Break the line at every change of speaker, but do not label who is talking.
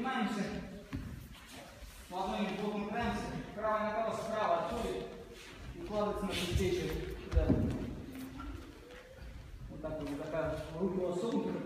Піднімаємося. Ладоні боком премся. Права направо, справа отходит. И кладется на предплечье. Вот так вот. Такая руки рассунуты.